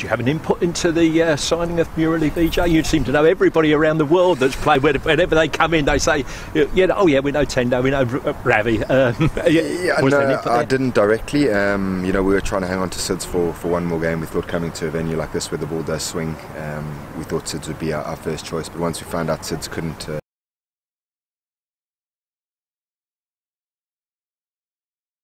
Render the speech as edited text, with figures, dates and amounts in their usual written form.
you have an input into the signing of Murali Vijay? You seem to know everybody around the world that's played. Whenever they come in, they say, oh yeah, we know Tendo, we know Ravi. I didn't directly. We were trying to hang on to Sids for one more game. We thought coming to a venue like this where the ball does swing, we thought Sids would be our first choice. But once we found out Sids couldn't